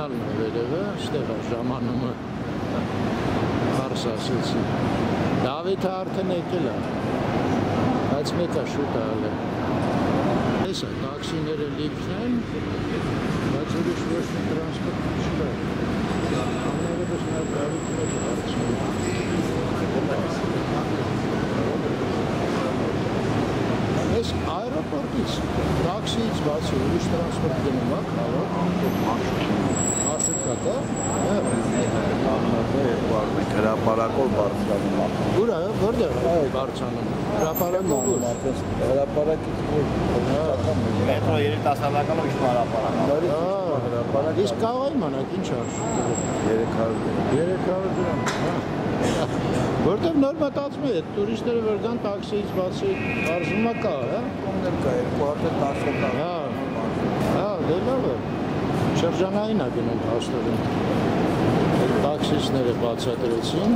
Տերմինալն է վերևը, ստեղ է ժամանումը հարս ասեցի։ Դավիթը արդեն եկել է, բայց մեկը շուտ է ալը։ Ես է, տաքսիները լիքն են, բայց ուրիշ ոչ մի տրանսպորտ չկա։ Ամենևս նա Դավիթը մեջ հարցնում։ Ես այրոպորտից, տաքսիից բացի ուրիշ տրանսպորտ գնում ակ, Marşrutka da? Հրապարակով բարձրանում։ Ուր է, որտեղ բարձրանում։ Հրապարակով ուր։ Հրապարակից մետրո 3-10-ակալով իշտ հրապարակ։ Իսկ կարող իմանաք ինչ արժ։ 300 դրամ։ Որտեղ նոր մտածում է, տուրիստները որ գան տաքսիից բացի արժում է կա, հա։ Կոմներ կա, 210 կա։ Հա, դե լավ է։ Շրջանային է գնում հաստորեն, տաքսիստները բացատրեցին,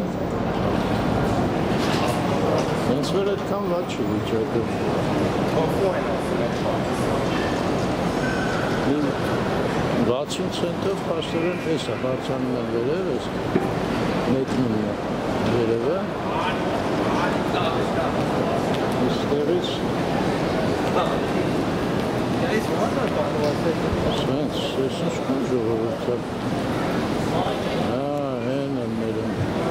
հենց որ այդքան վատ չի վիճակը։ 60 ցենտով հաստորեն ես է, բարձանում են վերև, ես մեկնում է վերևը, իստեղից Սենց, ես ինչ կան ժողովորդը։ Հեն եմ ներում։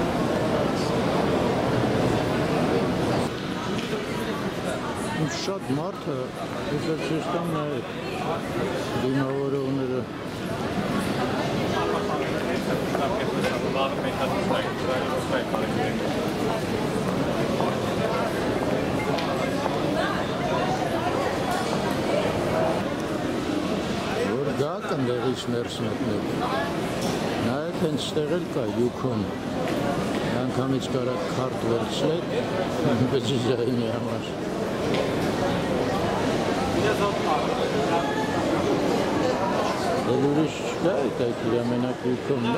Ինչ շատ մարդ է, ես էլ չես կամ նայեք, դիմավորողները։ Գակ ընդեղից ներս մտնեք, նայեք հենց ստեղ էլ կա յուքում, անգամից կարակ քարտ վերցնեք, բջիջայինի համար։ Էլ ուրիշ չկա էտ այդ իր ամենակ յուքումն է։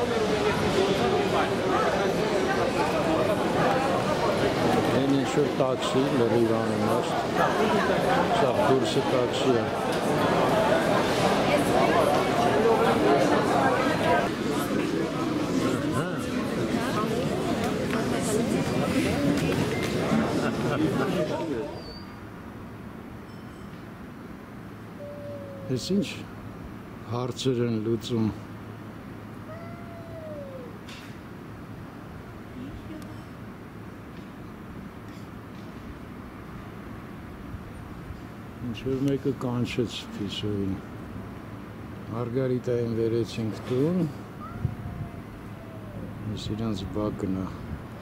Են ինչ-որ տաքսի լրիվ անում աստ, սաղ դուրսը տաքսի է։ Ես ինչ հարցեր են լուծում։ Ինչ-որ մեկը կանչեց Ֆիսովին։ Մարգարիտային վերեցինք տուն, ես իրանց բակն է։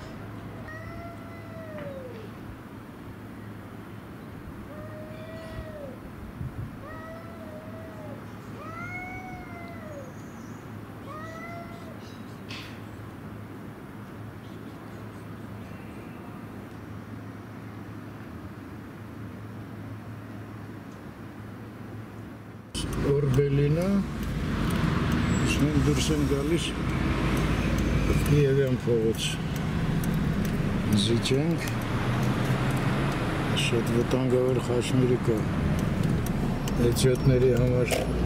Օրբելինը, մենք դուրս են գալիս Կիևյան փողոց զիջենք, շատ վտանգավոր խաչմիրի կա էջյոտների համար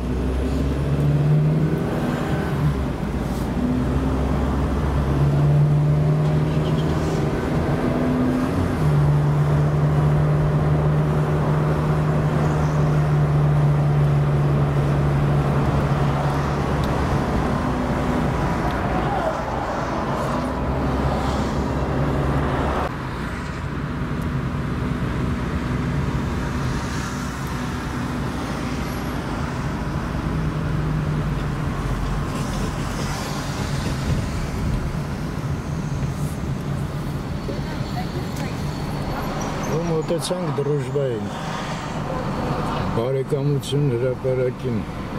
մոտեցանք դրուժբային, բարեկամություն հրապարակին,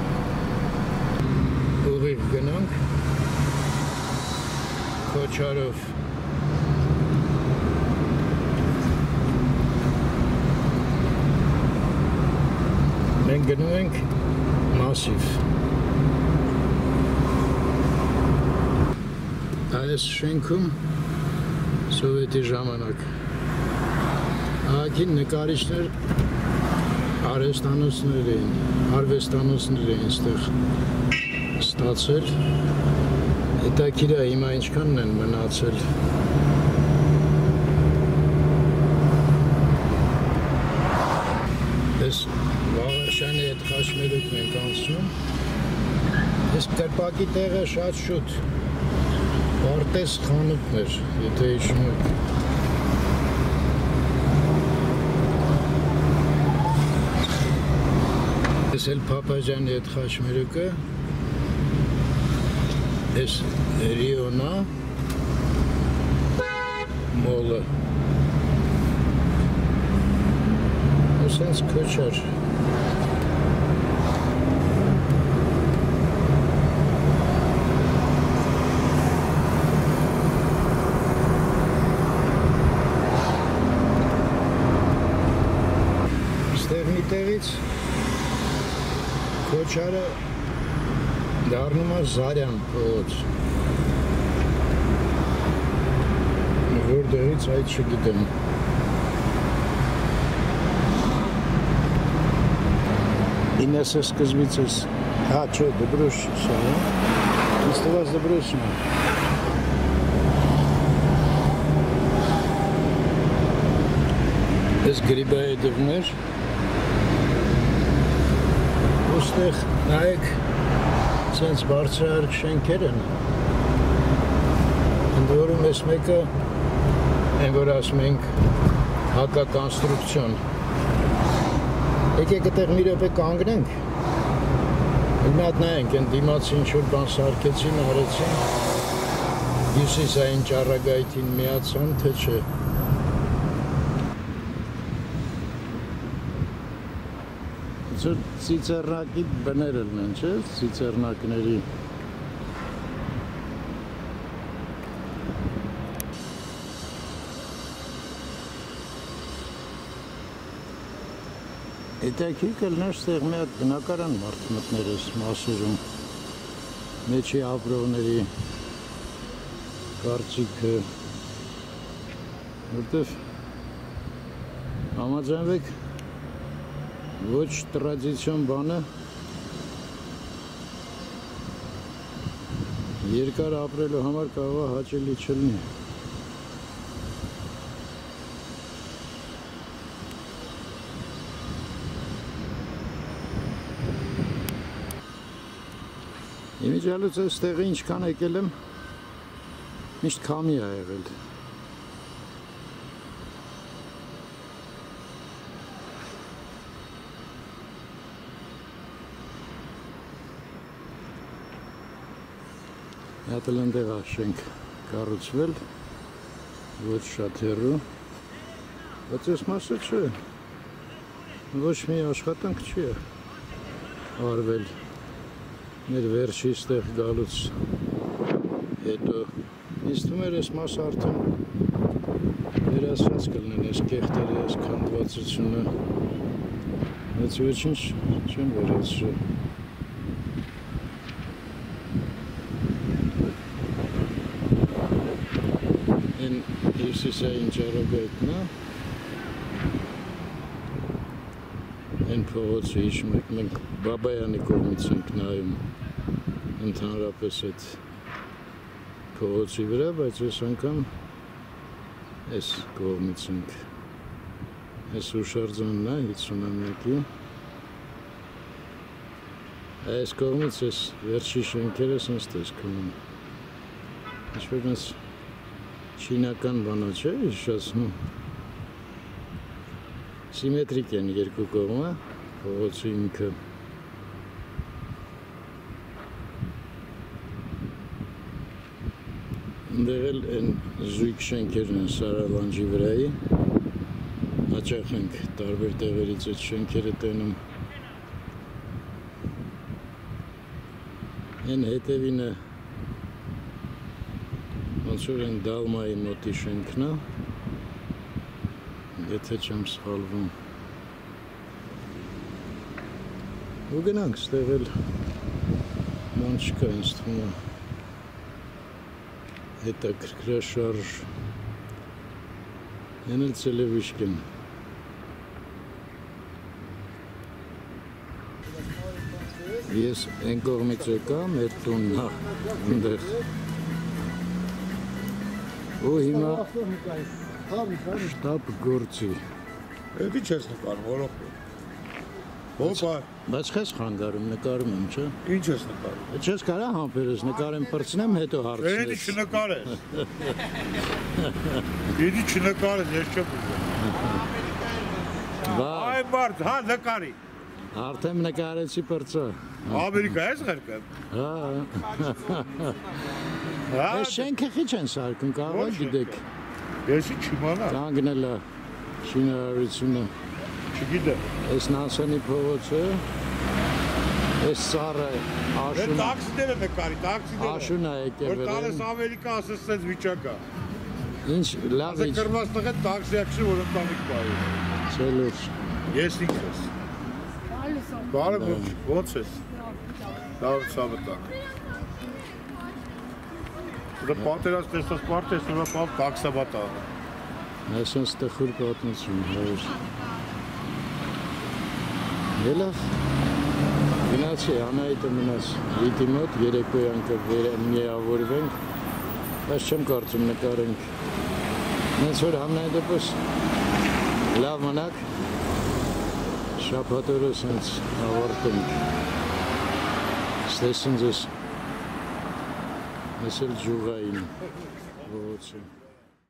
ուղիղ գնանք, Քոչարով, մենք գնում ենք Մասիվ, այս շենքում սովետի ժամանակ Ահագին նկարիչներ արվեստանոցներ էին ստեղ։ ստացել։ Հետաքրքիր է հիմա ինչքանն են մնացել։ Այս Վաղարշյանի հետ խաչմերուկն ենք անցնում։ Այս կրպակի տեղը շատ շուտ Պարտես խանութն էր, եթե հիշում եք։ Այս էլ Փափազյանի հետ խաչմերուկը, այս Ռիոնա մոլը։ Սենց քոչար։ Ստեղ մի տեղից քոչարը դառնում է Զարյան փողոց։ Որտեղից այդ չգիտեմ։ Ինեսը սկզբից ես, հա չէ, դբրոշ սա, ինձ տված դբրոշն է։ Ես գրիբայի դվներ, ոստեղ նայեք, սենց բարձրահարկ շենքեր են, ընդորում ես մեկը, են որ ասում ենք հակակոնստրուկցիոն։ Եկեք այդտեղ մի րոպե կանգնենք, մի հատ նայենք, են դիմացի ինչ-որ բան սարքեցին, արեցին, հյուսիսային ճառագայթին միացան, թե չէ։ Ծիծեռնակի բներն են, չէ՞, ծիծեռնակների։ Հետաքրքիր կլներ ստեղ մի հատ բնակարան մարդ մտներ այս մասերում, մեջի ապրողների կարծիքը, որտև համաձայնվեք ոչ տրադիցիոն բանը երկար ապրելու համար կարող է հաճելի չլինի։ Իմիջիալուց այս տեղը ինչքան եկել եմ, միշտ քամի է եղել։ Հատ էլ ընդեղ շենք կառուցվել, ոչ շատ հեռու, բայց այս մասը չէ, ոչ մի աշխատանք չի արվել։ Մեր վերջի ստեղ գալուց հետո ինձ թվում էր այս մասը արդեն վերացված կլինեն այս կեղտերը, այս քանդվածությունը, բայց ոչինչ չեն վերացրել։ Են հյուսիսային ճառագայթն է, են փողոցը հիշում եք, մենք Բաբայանի կողմից ենք նայում ընդհանրապես այդ փողոցի վրա, բայց այս անգամ այս կողմից ենք։ Այս հուշարձանն է 51-ի։ Այս կողմից այս վերջի շենքերը սենց տեսքում են։ Ինչպես չինական բանա չէ, հիշացնում։ Սիմետրիկ են երկու կողմը, փողոցի ինքը։ Ընդեղ էլ են զույգ շենքերն են Սարալանջի վրայի, հաճախ ենք տարբեր տեղերից այդ շենքերը տենում։ Են հետևին է, ոնց որ են Դալմայի մոտի շենքն է, եթե չեմ սխալվում։ Ու գնանք ստեղ էլ ման չկա ինձ թվում է հետաքրքրաշարժ, են էլ Ցելևիշկին։ Ես այն կողմից եկամ, այդ տունն է, այնտեղ։ Ու հիմա շտապ գործի։ Էդի չես նկարում, որոք։ Ոպա։ Բայց քեզ խանգարում նկարում եմ, չէ։ Ինչ ես նկարում։ Չես կարա համբերես, նկարեմ պրծնեմ, հետո հարցնես։ Էդի չնկարես։ Էդի չնկարես, ես չեմ ուզում։ Այ բարդ, հա նկարի։ Արդեն նկարեցի պրծա։ Ամերիկա ես ղրկեմ։ Հա։ Հա։ Այս շենքը քիչ են սարքում, կարող գիտեք։ Եսի չիմանա։ Կանգնել է շինարարությունը։ Չգիտեմ։ Այս Նասանի փողոցը, այս ծառը Այդ տաքսիները նկարի, տաքսիները։ Աշուն է եկել Որ տալես Ամերիկա ասես սենց վիճակա։ Ինչ լավ Ասե կրված տղետ տաքսիակշի, որ ընտանիք բարի։ Ցելուր։ Ես ինքս։ Բարը ոնց ես։ Լավ սավտակ։ Դա պատերած տեսած պարտ ես, նրա պատ տաքսաբատա։ Այսպես տխուր պատմություն, հայր։ Ելավ։ Գնացի, Անահիտը մնաց Վիտի մոտ, երեկոյան կմիավորվենք, բայց չեմ կարծում նկարենք։ Նենց որ համնայդեպս լավ մնաք, շաբաթ օրը սենց ավարտենք։ Ստեսին ձեզ, ես էլ ջուղային ողոցը։